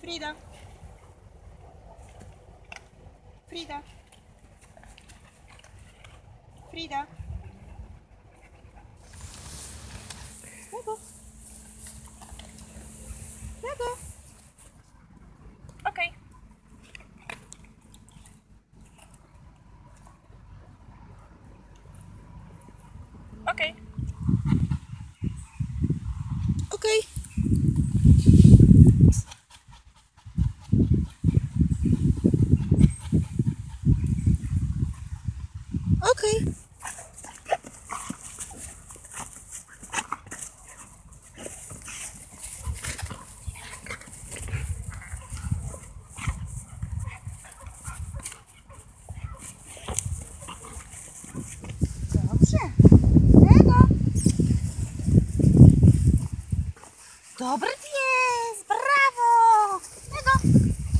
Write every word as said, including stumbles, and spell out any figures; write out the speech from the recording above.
Frida. Frida. Frida. Lego. Lego. Okej. Okay. Okej. Okay. Okej. Okay. Okej. Okay. Dobrze. Lego. Dobry pies. Brawo. Lego.